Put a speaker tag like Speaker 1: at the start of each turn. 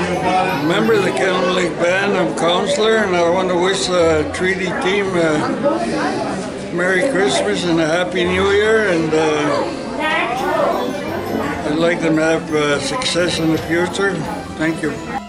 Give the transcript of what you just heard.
Speaker 1: member of the Kennel League Band. I'm counselor, and I want to wish the Treaty team Merry Christmas and a Happy New Year, and I'd like them to have success in the future. Thank you.